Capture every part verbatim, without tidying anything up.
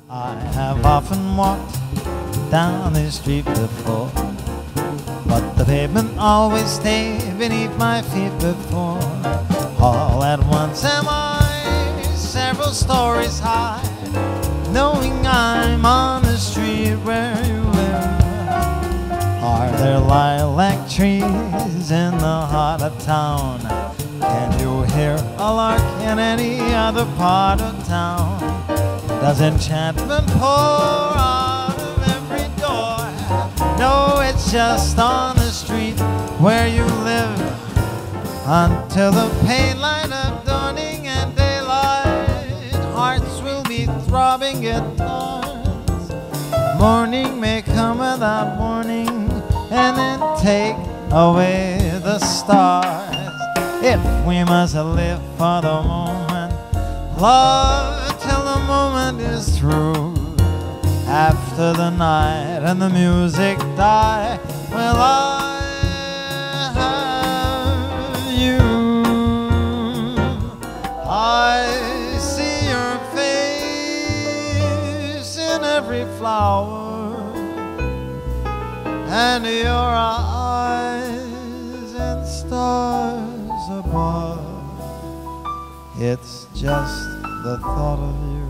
I have often walked down this street before, but the pavement always stayed beneath my feet before. All at once am I several stories high, knowing I'm on the street where you live. Are there lilac trees in the heart of town? Can you hear a lark in any other part of town? Does enchantment pour out of every door? No, it's just on the street where you live, until the pale light of dawning and daylight. Hearts will be throbbing guitars. Morning may come without warning, and then take away the stars. If we must live for the moment, love till the moment is through. After the night and the music die, will I have you? I see your face in every flower, and your eyes in stars above. It's just the thought of you,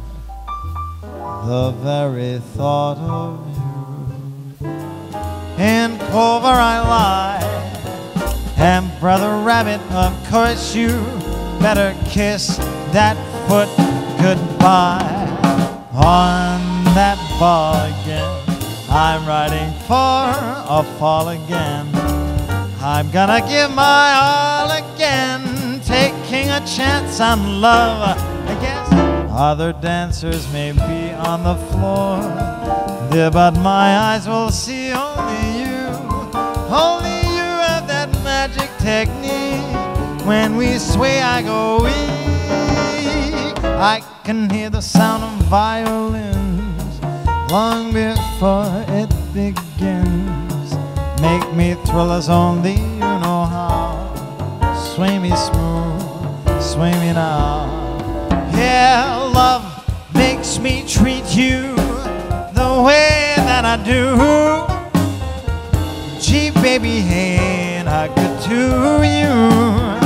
the very thought of you. In clover I lie, and Brother Rabbit, of course you better kiss that foot goodbye. On that ball again, I'm riding for a fall again. I'm gonna give my all again, taking a chance on love. I guess other dancers may be on the floor, dear, but my eyes will see only you. Only you have that magic technique. When we sway, I go weak. I can hear the sound of violins long before it begins. Make me thrill as only you know how. Sway me smooth, sway me now. Yeah, love makes me treat you the way that I do. Gee, baby, ain't I good to you?